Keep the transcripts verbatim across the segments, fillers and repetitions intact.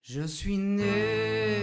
Je suis né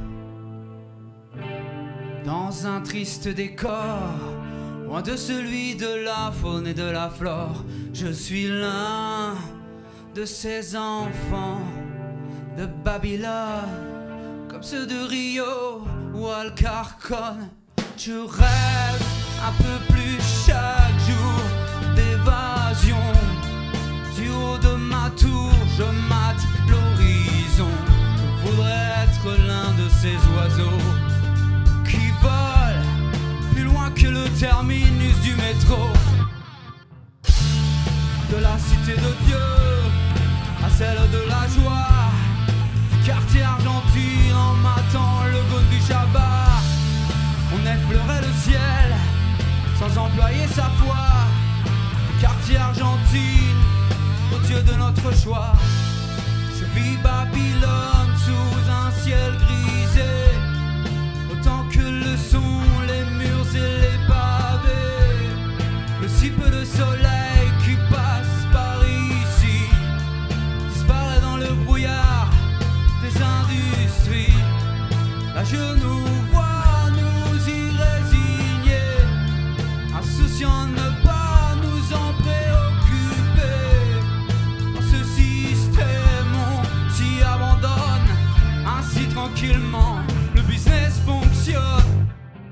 dans un triste décor, loin de celui de la faune et de la flore. Je suis l'un de ces enfants de Babylone, comme ceux de Rio ou Alcarcone. Je rêve un peu plus chaque jour d'évasion. Du haut de ma tour, je mate l'horizon. Je voudrais être l'un de ces oiseaux qui volent plus loin que le terminus du métro. De la cité de Dieu à celle de la joie, du quartier argentine en matant le gong du Shabbat. On effleurait le ciel sans employer sa foi. Du quartier argentine au Dieu de notre choix. Je vis Babylone sous un ciel grisé, autant que le sont les murs et les pavés. Le si peu de soleil qui passe par ici disparaît dans le brouillard des industries. Là je nous vois nous y résigner, insouciants de ne pas nous en préoccuper. Dans ce système on s'y abandonne ainsi tranquillement, le business fonctionne.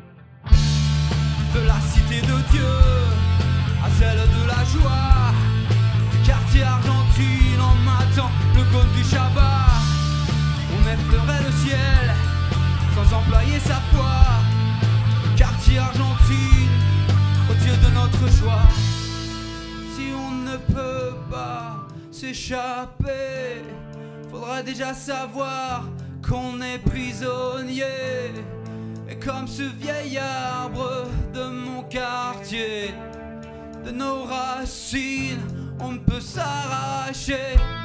De la cité de Dieu à celle de la joie, du quartier argentine en matant le gong du Shabbat. On effleurait le ciel sans employer sa foi. Du quartier argentine au Dieu de notre choix. Si on ne peut pas s'échapper, faudra déjà savoir qu'on est prisonnier. Et comme ce vieil arbre de mon quartier, de nos racines on ne peut s'arracher.